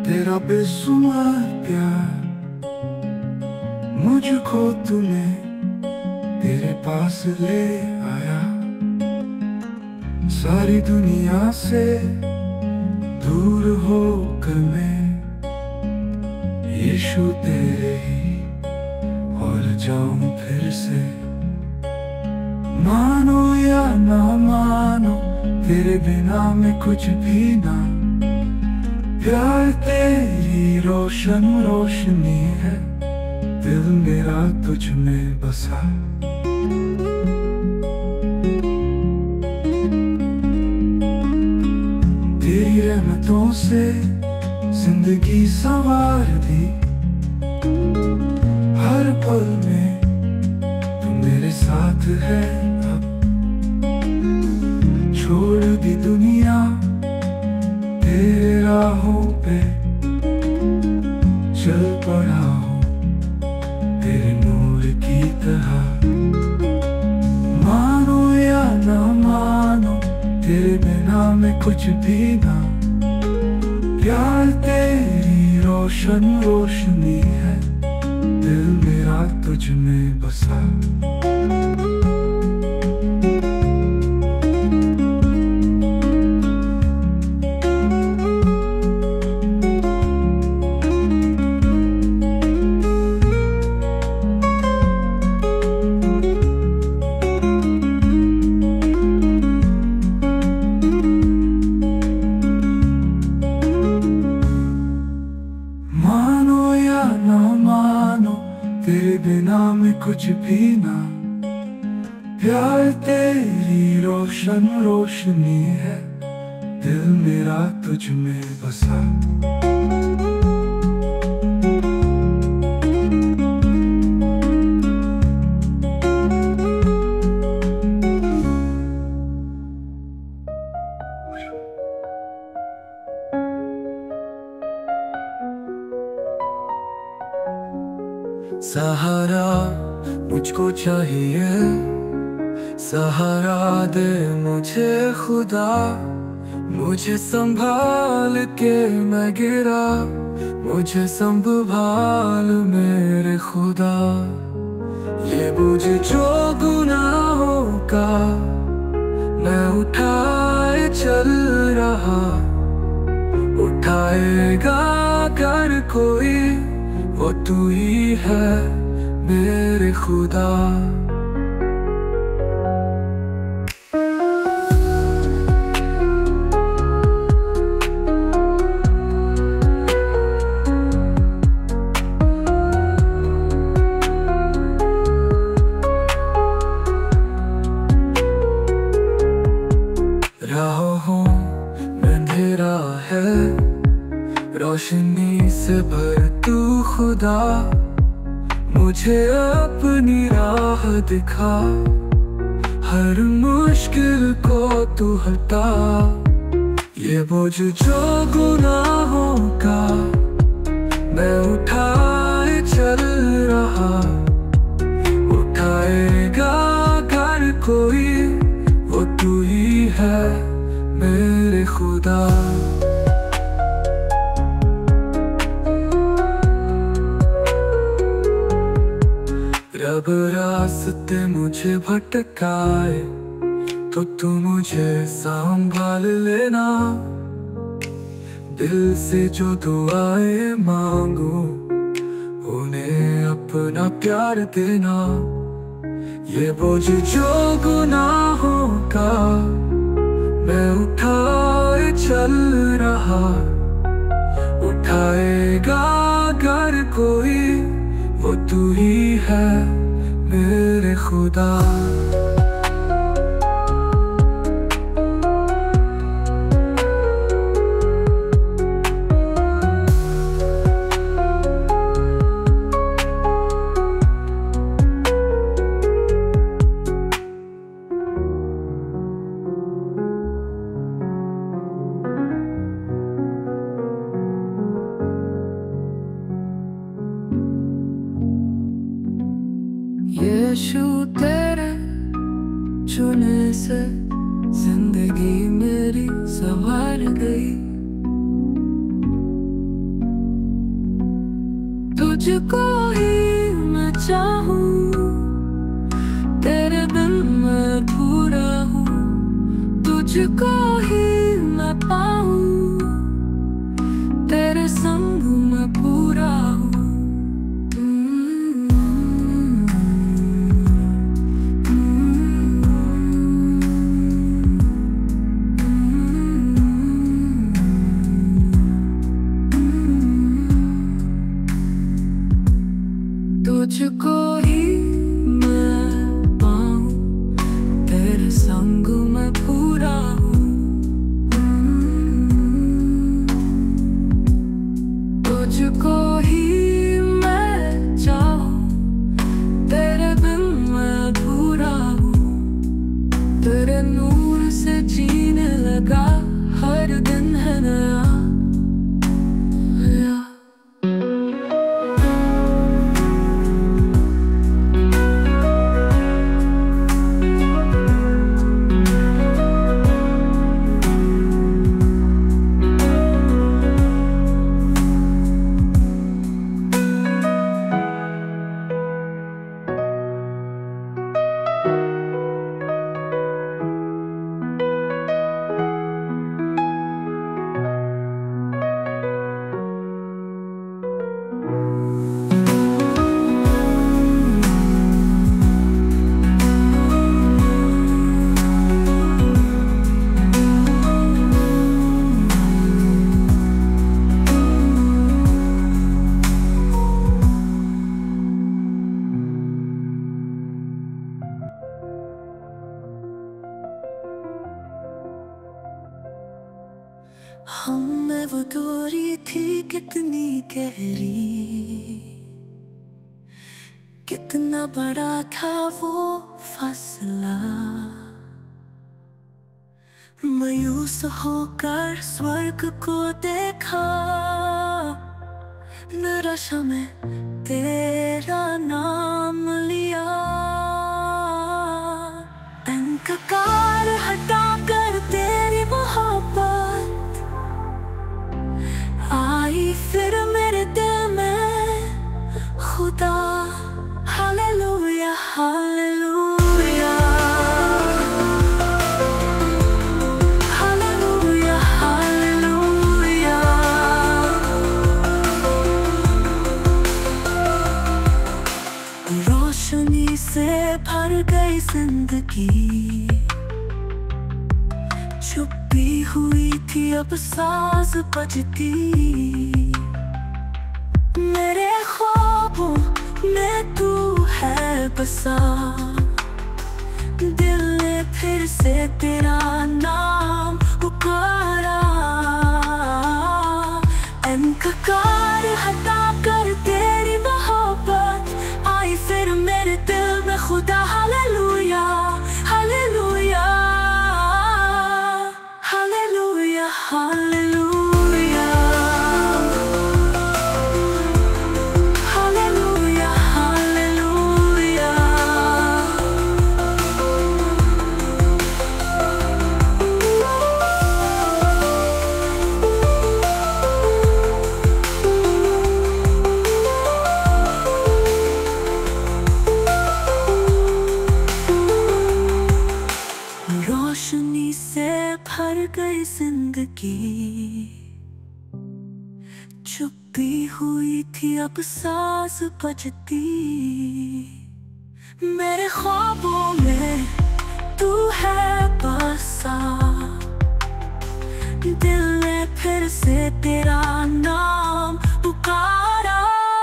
तेरा बेसुमार प्यार मुझको तूने तेरे पास ले आया। सारी दुनिया से दूर होकर मैं यीशु तेरे ही और जाऊं फिर से। मानो या ना मानो तेरे बिना मैं कुछ भी ना। प्यार तेरी रोशन रोशनी है, दिल मेरा तुझ में बसा। तेरी रहमतों से जिंदगी संवार दी। हर पल में तू मेरे साथ है। अब छोड़ दी दुनिया तेरे राहों पे, चल पड़ा हूँ तेरे नूर की तरह। मानो या ना मानो तेरे बिना मैं कुछ भी ना। प्यार तेरी रोशन रोशनी है, दिल मेरा तुझ में बसा। तेरे बिना मैं कुछ भी ना। प्यार तेरी रोशन रोशनी है, दिल मेरा तुझ में बसा। सहारा मुझको चाहिए, सहारा दे मुझे खुदा। मुझे संभाल के मैं गिरा, मुझे संभाल मेरे खुदा। ये बोझ जो गुनाहों का मैं उठाए चल रहा, उठाएगा कर कोई वो तू ही है मेरे खुदा। राहों में अंधेरा है, रोशनी से भर तू खुदा। मुझे अपनी राह दिखा, हर मुश्किल को तू हटा। ये बोझ जो गुनाहों का मैं उठाए चल रहा, उठाएगा कर कोई वो तू ही है मेरे खुदा। जब रास्ते मुझे भटकाए तो तू मुझे संभाल लेना। दिल से जो दुआएं मांगू उन्हें अपना प्यार देना। ये बोझ जो गुनाहों का मैं उठाए चल रहा, उठाएगा अगर कोई वो तू ही है मेरे खुदा। यीशु तेरे चुने से जिंदगी मेरी संवार गई। तुझको ही मैं चाहूँ, तेरे बिन मैं अधूरा हूँ। तुझको ही मैं पाऊँ, तेरे संग मैं पूरा हूँ। तुझको ही मैं पाऊँ, तेरे संग मैं पूरा हूँ। तुझको ही मैं चाहूँ, तेरे बिन मैं अधूरा हूँ। तेरे नूर से जीने लगा, हर दिन है नया। हम में वो दूरी थी कितनी गहरी, कितना बड़ा था वो फासला। मायूस होकर स्वर्ग को देखा, निराशा में तेरा नाम लिया। अंधकार हटा कर तेरी मोहब्बत आई फिर मेरे दिल में खुदा। Hallelujah hallelujah hallelujah hallelujah. रोशनी से भर गई जिंदगी, छुपी हुई थी अब साज बजती। मेरे ख्वाबों में तू है बसा, दिल ने फिर से तेरा नाम पुकारा। अंधकार हटा कर तेरी मोहब्बत आई फिर मेरे दिल में खुदा। Hallelujah hallelujah hallelujah hallelujah hallelujah hallelujah. रोशनी से भर गई जिंदगी, छुपी हुई थी अब साज बजती। मेरे ख्वाबों में तू है बसा, दिल ने फिर से तेरा नाम पुकारा।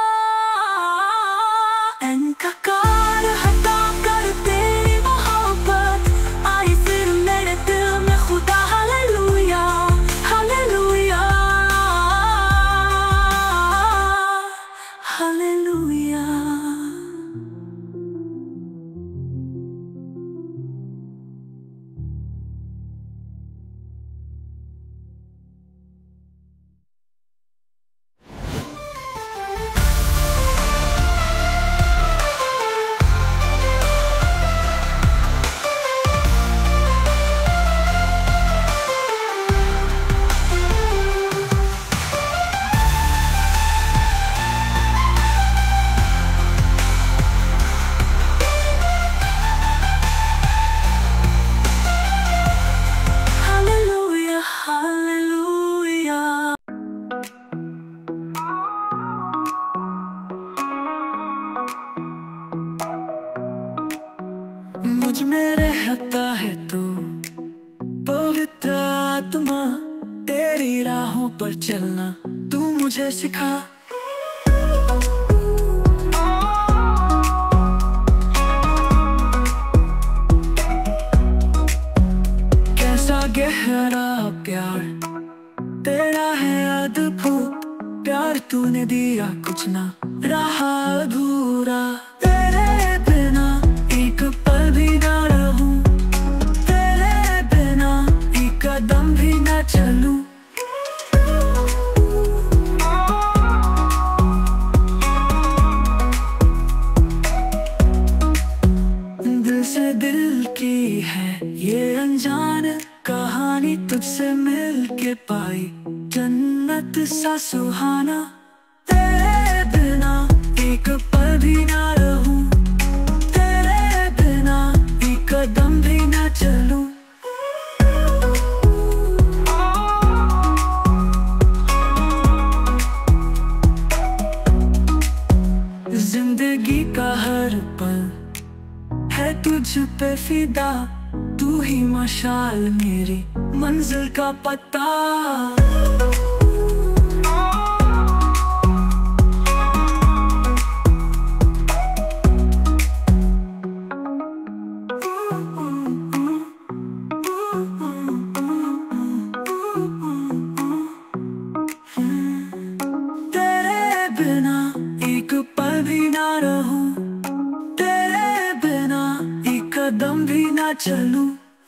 अंधकार हटा कर तेरी मोहब्बत आई फिर मेरे दिल में खुदा। Hallelujah hallelujah hallelujah. पर चलना तू मुझे सिखा। कैसा गहरा प्यार तेरा है अद्भुत, प्यार तूने दिया कुछ ना रहा अधूरा। तेरे बिना एक पल भी ना रहूं, तेरे बिना एक कदम भी ना चलूं। दिल से दिल की है ये अनजान कहानी, तुझसे मिल के पाई जन्नत सा सुहाना। तेरे बिना एक पल भी ना रहूं, तेरे बिना एक कदम भी ना चलूं। जिंदगी का हर पल है तुझ पे फिदा, तू ही मशाल मेरी मंजिल का पता। तेरे बिना एक पल भी ना रहूं, तेरे बिना एक कदम भी ना चलूं।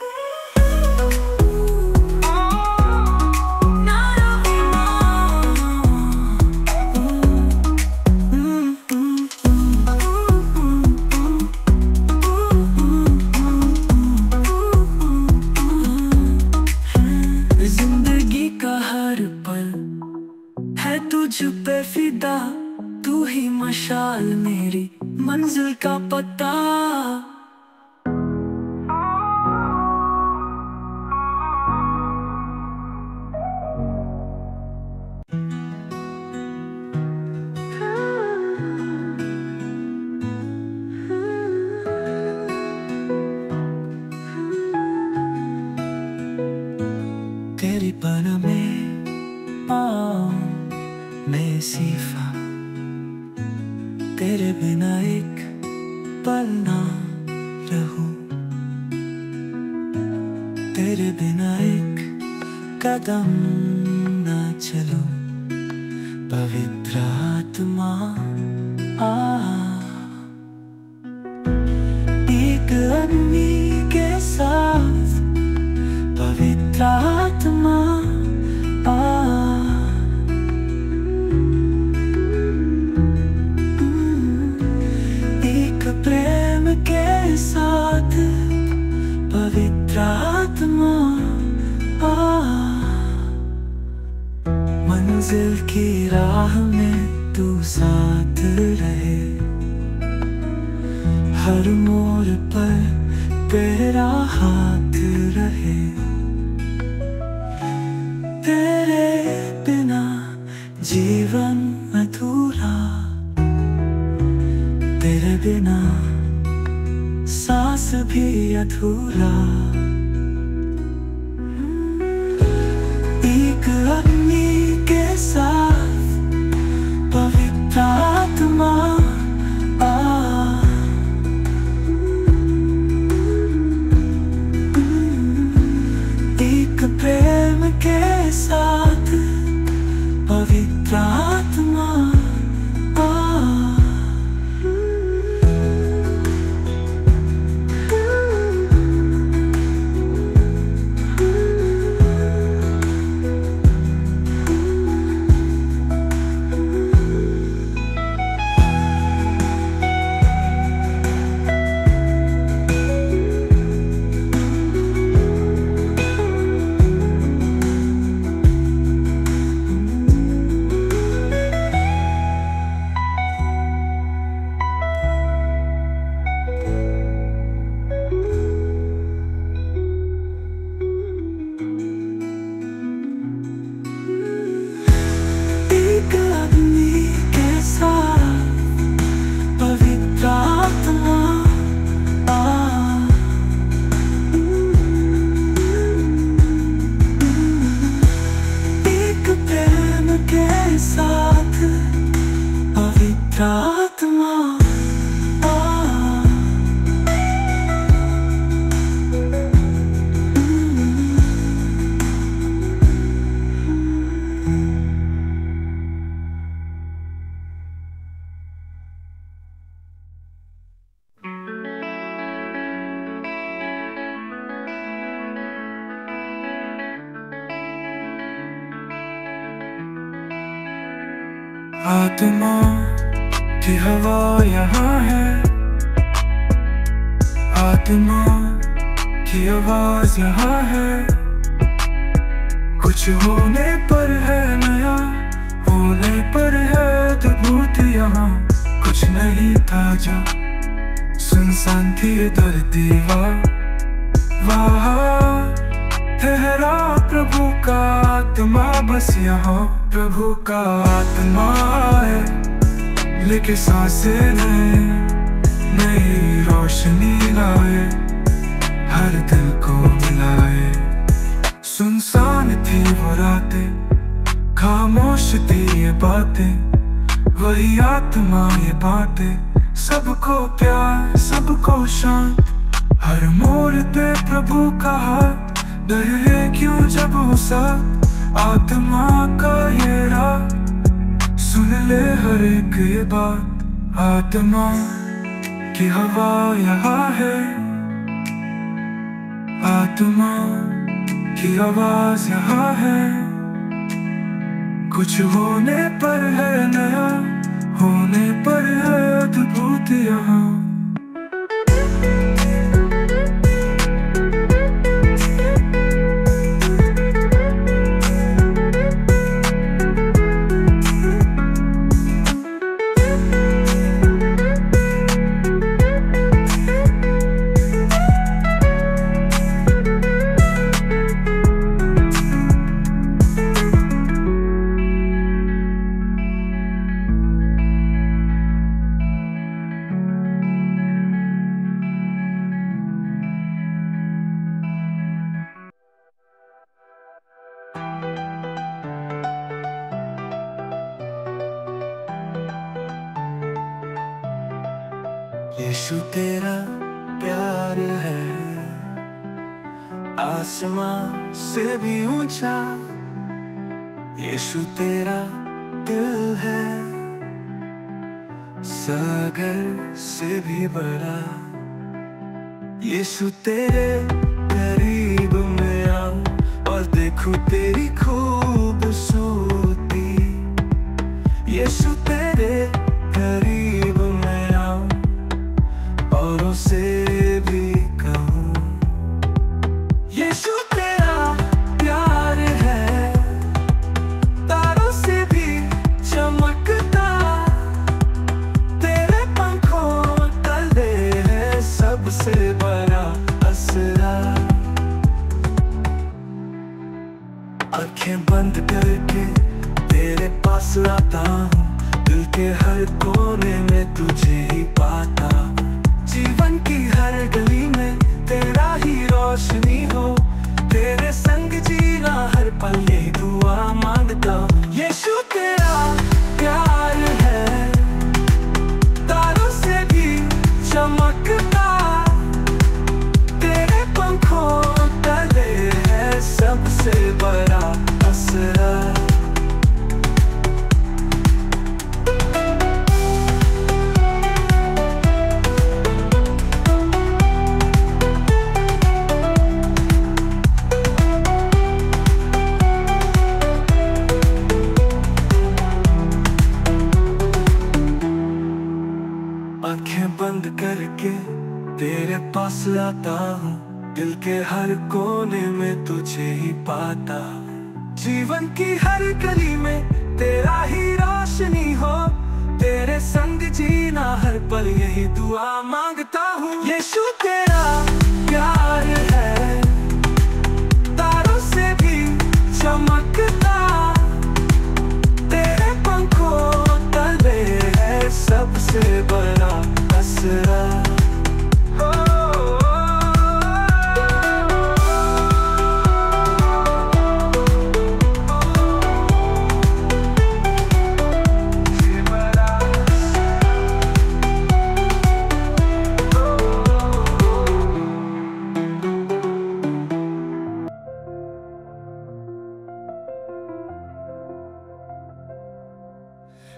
जिंदगी का हर पल है तुझ पे फिदा, तू ही मशाल मेरी मंजिल का पता। तेरी पल में मैं सीफा, तेरे बिना एक पल ना रहूं, तेरे बिना एक कदम ना चलूं। पवित्र आत्मा एक अग्नि के साथ, पवित्र आत्मा एक प्रेम के साथ, पवित्र आत्मा मंजिल की राह में तू साथ रहे, हर मोड़ पर तेरा हाथ रहे। तेरे बिना जीवन अधूरा, तेरे बिना सांस भी अधूरा। एक अग्नि के साथ, पवित्र आत्मा एक प्रेम के साथ, पवित्र आत्मा मेरा आत्मा आत्मा की हवा यहाँ है, आत्मा की आवाज यहाँ है। कुछ होने पर है नया, होने पर है अद्भुत यहाँ। कुछ नहीं था जो सुनसान थी धरती, वहाँ ठहरा प्रभु का आत्मा बस यहाँ। प्रभु का आत्मा है, लेके सांसें नए नई रोशनी लाए, हर दिल को मिलाए। सुनसान थी वो रातें, खामोश थी ये बातें, वही आत्मा ये बातें। सबको प्यार, सबको शांत, हर मोड़ पे प्रभु का हाथ। डरे क्यों जब हो सब आत्मा का ये राह, सुन ले हर एक ये बात। आत्मा की हवा यहाँ है, आत्मा की आवाज यहाँ है। कुछ होने पर है नया, होने पर है अद्भुत यहाँ। यीशु तेरा प्यार है आसमां से भी ऊंचा, यीशु तेरा दिल है सागर से भी बड़ा। यीशु तेरे करीब में आऊं और देखूं तेरी खूबसूरती। यीशु तेरे करीब में आऊं औरों से भी कहूं, यीशु तेरा प्यार है तारों से भी चमकता। तेरे पंखों तले है सबसे बड़ा असरा। आंखें बंद करके तेरे पास आता हूँ, दिल के हर कोने में तुझे ही पाता। जीवन की हर गली में तेरा ही रोशनी हो, तेरे संग जीना हर पल यही दुआ मांगता हूँ। यीशु तेरा प्यार है तारों से भी चमकता। तेरे पंखों तले है सबसे बड़ा असरा। आंखें बंद करके तेरे पास आता हूँ, दिल के हर कोने में तुझे ही पाता। जीवन की हर गली में तेरा ही रोशनी हो, तेरे संग जीना हर पल यही दुआ मांगता हूँ। यीशु तेरा प्यार है तारों से भी चमकता। तेरे पंखों तले है सबसे बड़ा असरा।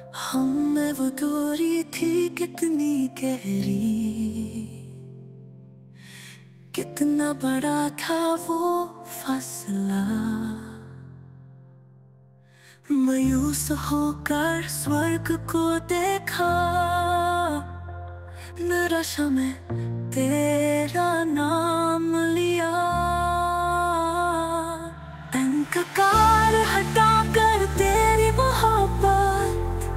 हम में वो दूरी थी कितनी गहरी, कितना बड़ा था वो फासला। मायूस होकर स्वर्ग को देखा, निराशा में तेरा नाम लिया। अंधकार हटाकर तेरी मोहब्बत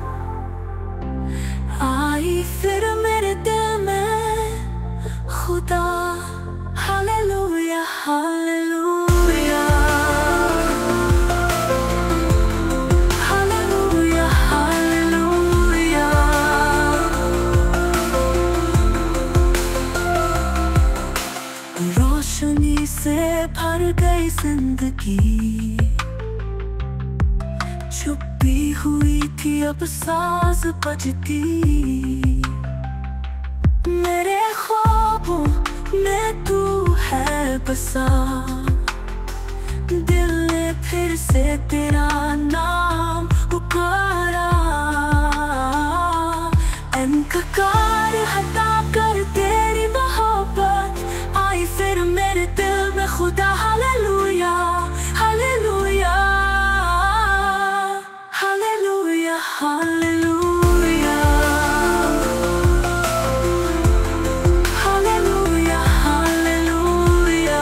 आई फिर मेरे दिल में खुदा। Hallelujah hallelujah hallelujah hallelujah. रोशनी से भर गई जिंदगी, छुपी हुई थी अब साज बजती। मेरे ख्वाबों में तू है बसा, दिल ने फिर से तेरा नाम पुकारा। अंधकार हटाकर तेरी मोहब्बत आई फिर मेरे दिल में खुदा। Hallelujah hallelujah hallelujah hallelujah hallelujah hallelujah.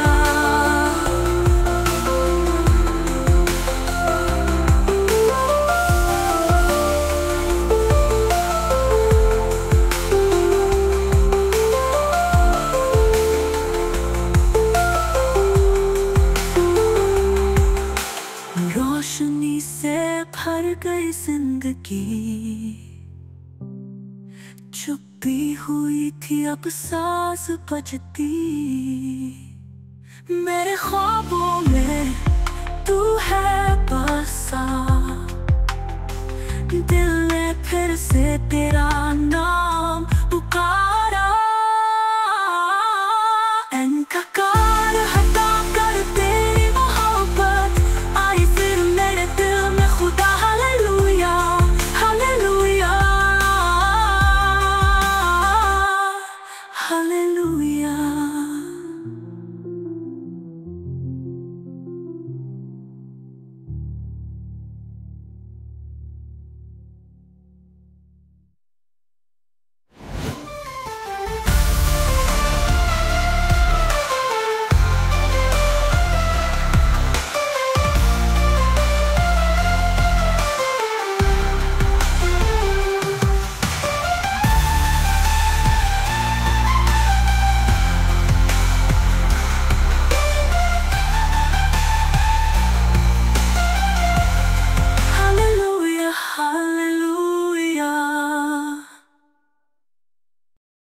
रोशनी से भर गई जिंदगी, छुपी हुई थी अब साज बजती। मेरे ख्वाबों में तू है बसा, दिल ने फिर से तेरा नाम